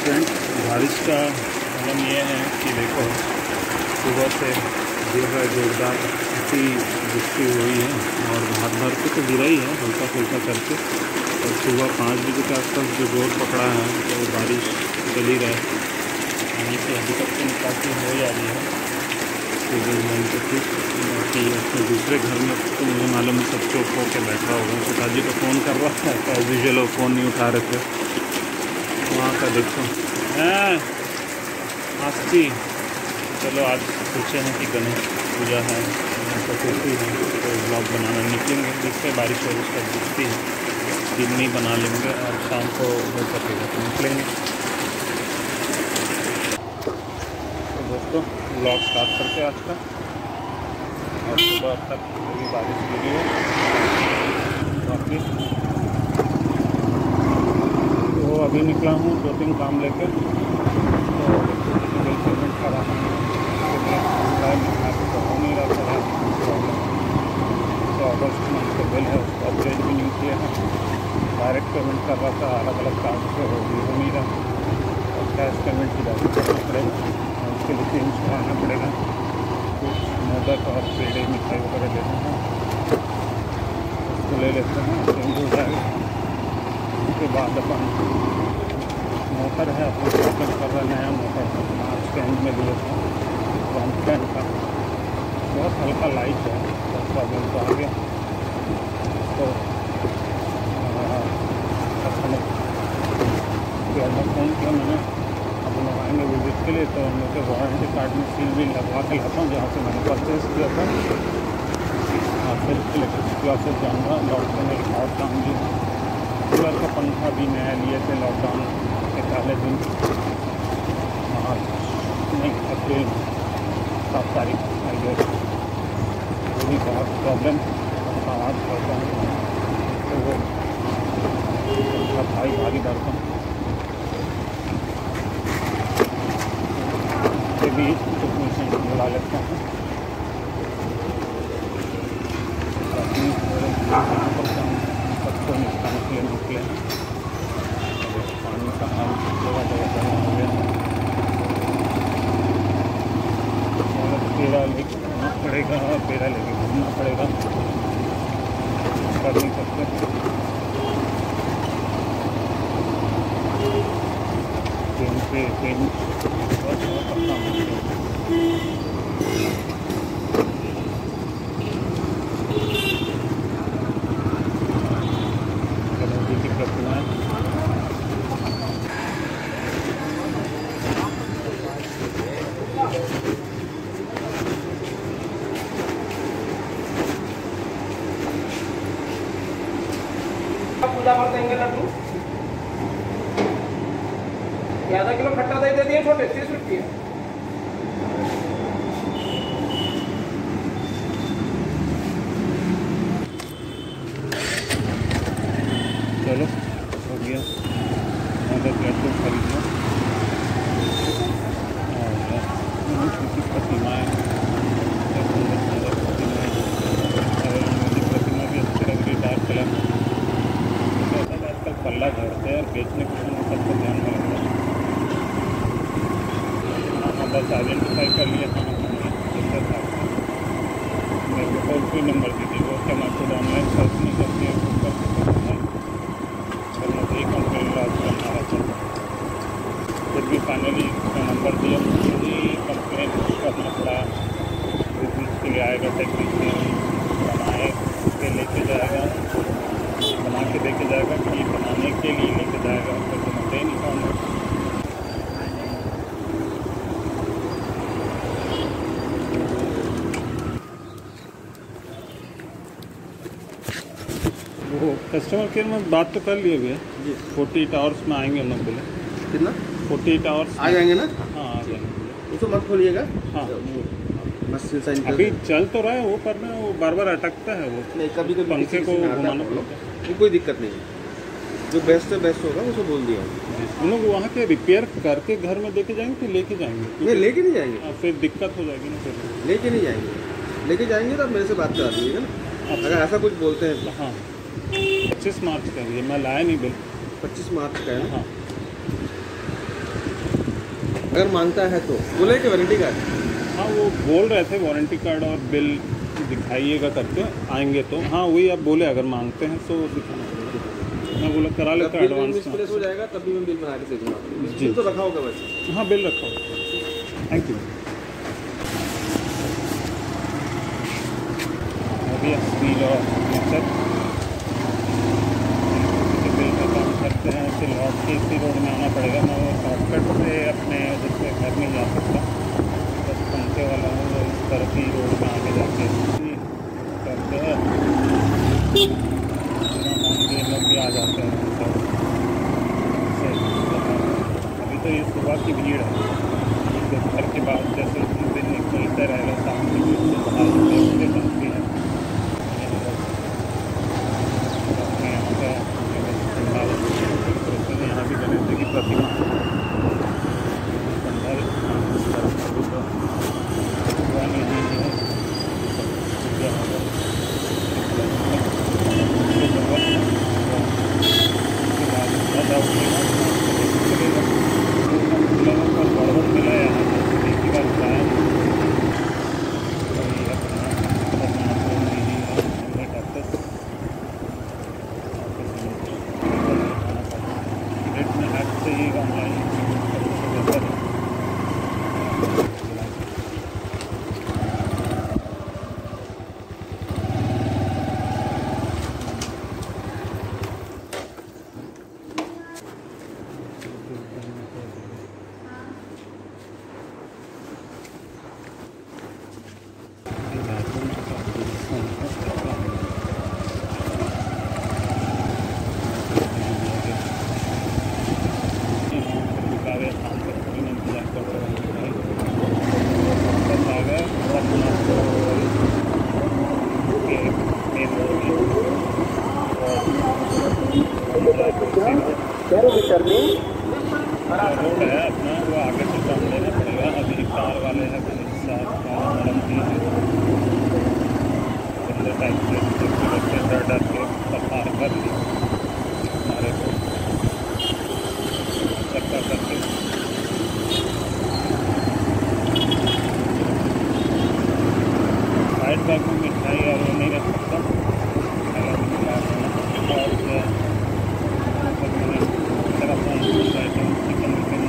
Friend, बारिश का मतलब ये है कि देखो सुबह से गिर रहा है जोरदार, अच्छी वृष्टि हुई है और रात भर को तो गिरा ही है हल्का फुल्का करके। और सुबह 5 बजे के आसपास जो जोर पकड़ा है तो बारिश चल ही रहा है, यानी कि अभी तक तो निकासी हो जा रही है कि अपने दूसरे घर में तो मुझे मालूम है सब चुप होकर बैठा होगा। पिताजी को फ़ोन कर रहा था तो एज यूजुअल फ़ोन नहीं उठा रहे थे। वहाँ का देखो आस्ती। चलो आज सोचे हैं कि गणेश पूजा है, चतुर्थी है, तो ब्लॉग बनाना निकलेंगे। देखते बारिश वारिश का दिखती है, दिन में बना लेंगे और शाम को हो सकेगा तो निकलेंगे। तो दोस्तों ब्लॉग स्टार्ट करते आज का, और सुबह तक पूरी बारिश गिरी है बाकी। तो अभी निकला हूँ 2-3 काम लेकर, तो बिल पेमेंट करा हूँ तो हो नहीं रहा था प्रॉब्लम। तो अगस्त मंथ का बिल है उसको अपडेट भी नहीं किया है, डायरेक्ट पेमेंट कर रहा था अलग अलग कार्ड से, हो नहीं रहा और कैश पेमेंट की डायरेक्ट करना पड़ेगा। उसके लिए चेंज कराना पड़ेगा, कुछ मोदक और पेड़े मिठाई वगैरह लेना है, उसको ले लेते हैं, चेंज हो जाएगा। उसके बाद अपन मोटर है अपने शॉपिंग कर रहा, नया मोटर है मार्च के एंड में लिया था, फ्रंट कैन का, बहुत हल्का लाइट है, 10 प्रॉब्लम तो आ गया। तो कस्टमर फ़ोन किया मैंने, अब लोग आएंगे विजिट के लिए, तो हम लोग के वारंटी कार्ड में सील भी लगवा के लाता हूँ जहाँ से मैंने परचेज़ किया था। फिर इलेक्ट्रिसिटी ऑफिस जाऊँगा, लॉकडाउन में और काम भी, कूलर का पंखा भी नया लिए थे लॉकडाउन के पहले दिन, नहीं अप्रैल 7 तारीख आई गेस। वो भी बहुत प्रॉब्लम आवाज़ करता हूँ तो वो भाई भारी भरता हूँ भी टेक्नीशियन बुला लेता हूँ। सबको निकालने के लिए निकले, पानी का हाल जगह जगह बना हो गया। पेड़ा लेके घूमना पड़ेगा, पेड़ा लेके घूमना पड़ेगा, कर नहीं सकते। पूजा भर देंगे लड्डू, आधा किलो खट्टा दही दे दिए छोटे 30 रुपये। चलो हो गया, मतलब लड्डू खरीद लो और छोटी प्रतिमा है, प्रतिमा भी अच्छी लग रही, डार्क कलर। आजकल पल्ला झड़ते हैं और बेचने के समय सबको ध्यान में रखना है। बस आइडेंटिफाई कर लिया था मेरे को टोल फ्री नंबर दी थी, वो क्या मैं खुद ऑनलाइन सर्च नहीं करती है, खुद करके करना तो एक कंप्लेन लॉज करना रहता है। फिर भी फाइनली उसका नंबर दिया, मुझे कंप्लेन करना पड़ा। इसके लिए आएगा टेक्नीशियन, बनाए के लेके जाएगा, बना के लेके जाएगा कि बनाने के लिए लेके जाएगा, तो बनाते ही नहीं पाऊँगा। वो कस्टमर केयर में बात तो कर लिए हुए जी, 48 आवर्स में आएंगे हम लोग बोले। कितना? 48 आवर्स आ जाएंगे ना? हाँ आ जाएंगे। उसको मत खोलिएगा। हाँ बस साइन अभी चल तो रहा है वो, पर ना वो बार बार अटकता है, वो नहीं कभी कभी पंखे को घुमाना पड़ता है। कोई दिक्कत नहीं है, जो बेस्ट है बेस्ट होगा उसको बोल दिया। हम लोग वहाँ के रिपेयर करके घर में देके जाएंगे कि लेके जाएंगे? नहीं लेके नहीं जाएंगे, फिर दिक्कत हो जाएगी ना। फिर लेके नहीं जाएंगे, लेके जाएंगे तो आप मेरे से बात करा दीजिएगा ना, अगर ऐसा कुछ बोलते हैं तो। हाँ 25 मार्च का है, मैं लाया नहीं बिल। 25 मार्च का है ना? हाँ अगर मांगता है तो बोले कि वारंटी कार्ड। हाँ वो बोल रहे थे वारंटी कार्ड और बिल दिखाइएगा करके आएंगे तो। हाँ वही आप बोले अगर मांगते हैं तो दिखाना पड़ेगा। मैं बोला करा लेता बिल एडवांस मिसप्लेस हो जाएगा तब भी मैं बिल बना के दे दूँगा। जी। बिल तो रखा होगा वैसे। हाँ बिल रखा होगा। Thank you. अभी स्टील और मिक्सर बिल का काम करते हैं फिर लौट के इसी रोड में आना पड़ेगा। मैं वो शॉर्टकट से अपने जिससे घर नहीं जा सकता, बस पंखे वाला हूँ वो इस तरफ ही रोड में आगे जाके करते हैं। ये लोग भी आ जाते हैं अभी तो ये सुबह की भीड़ है। दोपहर के बाद जैसे दिन निकलते रहेगा शाम के बीच से बाहर बनती है। अपने यहाँ का यहाँ भी गणेश जी की प्रतिमा पुरानी जी है। गड़बड़ मिला है एक ही बार बताया रोड है अपना वो आगे से कम लेना पड़ेगा। अभी कार वाले हैं बंदे टाइप से डर डर के पार कर ली हमारे को चक्कर करके। साइड बैग में मिठाई और वो नहीं रख सकता चिकन विकन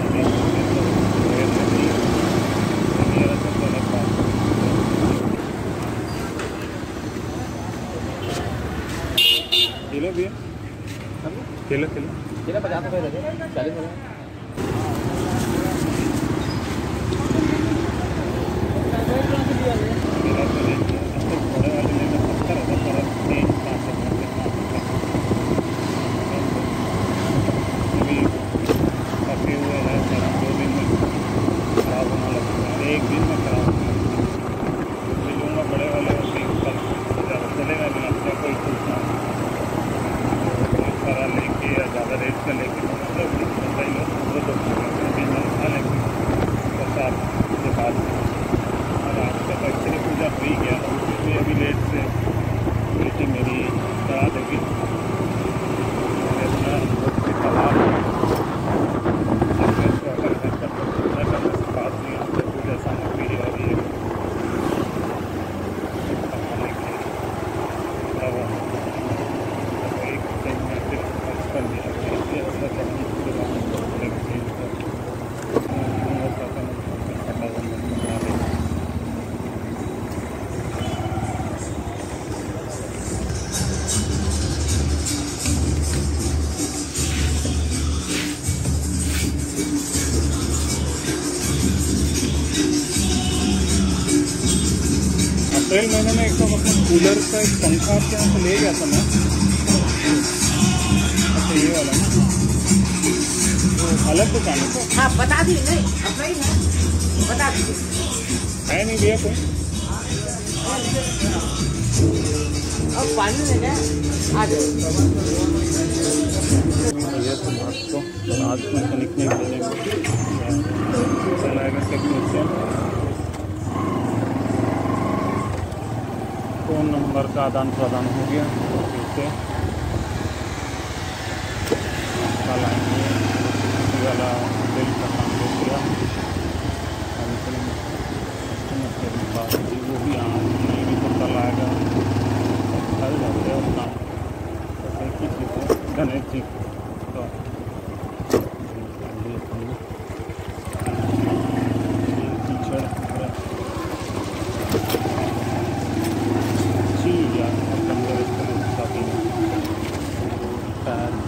किलो भी है। किलो 50 रुपये लगे 40 रुपये। एक दिन में खराब लूँगा बड़े वाले चलेगा नहीं अपने कोई पूछना सारा लेके या ज़्यादा रेट का लेके बरसात के बाद। और आज का तो एक्चुअली पूजा हो ही गया उसमें अभी लेट से बेटी मेरी करा देगी अपना तालाब बात नहीं होती पूजा सामग्री और ये एक दिन में फिर कर दिया अप्रैल महीने में एक तो मतलब कूलर का एक पंखा आपके यहाँ से ले गया था मैं। अच्छा ये वाला ना तो अलग दुकान है तो हाँ बता दी नहीं अपना ही है बता दीजिए है नहीं भैया कोई। अब पानी लेना आ जाओ भैया तो बात तो आज मैकेनिक नहीं भेजेंगे चलाएगा टेक्नीशियन। फ़ोन नंबर का आदान प्रदान हो गया से कल आएंगे वाला बिल का काम गया वो भी आज नहीं भी तो कल आएगा, कल जाते हैं और काम ऐसे किसी को गणेश जी तो कीचड़ चीज यार अंदर इसको काफ़ी टायर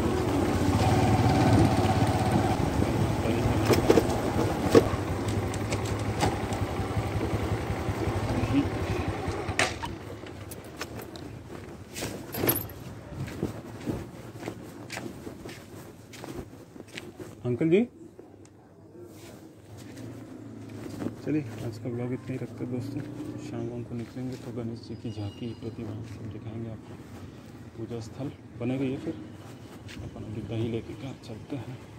अंकल जी। चलिए आज का ब्लॉग इतना ही रखते दोस्तों, शाम को निकलेंगे तो गणेश जी की झांकी प्रतिमा सब दिखाएंगे आपको। पूजा स्थल बनेगा ये, फिर अपन अभी दही लेके क्या चलते हैं।